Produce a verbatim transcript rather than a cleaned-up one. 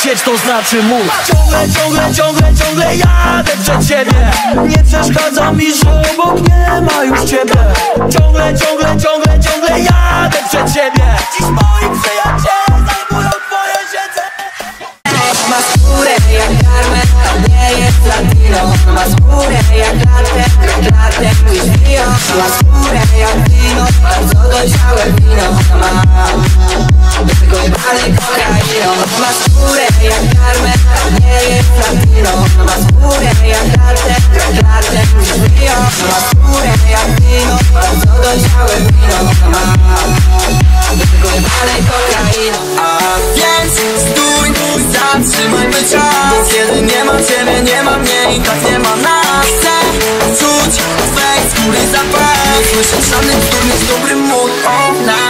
lecieć to znaczy móc. Ciągle, ciągle, ciągle, ciągle jadę przed siebie. Nie przeszkadza mi, że obok nie ma już ciebie. Ciągle, ciągle, ciągle, ciągle jadę przed siebie. Dziś moi przyjaciele zajmują twoje siedzenie. Ma skórę jak karmel, nie jest latino. Ma skórę jak latte, latte niż wino. Ma skórę jak wino, bardzo dojrzałe wino. Ma do tego jebany kokainą. Ma skórę jak karmel, nie jest latino. Ma skórę jak latte, latte niż wino. Ma skórę jak wino, bardzo dojrzałe wino. Ma do tego jebany kokainą. A więc stój, zatrzymajmy czas. Kiedy nie ma ciebie, nie ma mnie i tak nie ma nas. Chcę czuć twej skóry zapach. Nie słyszę żadnych bzdur, mieć dobry mód.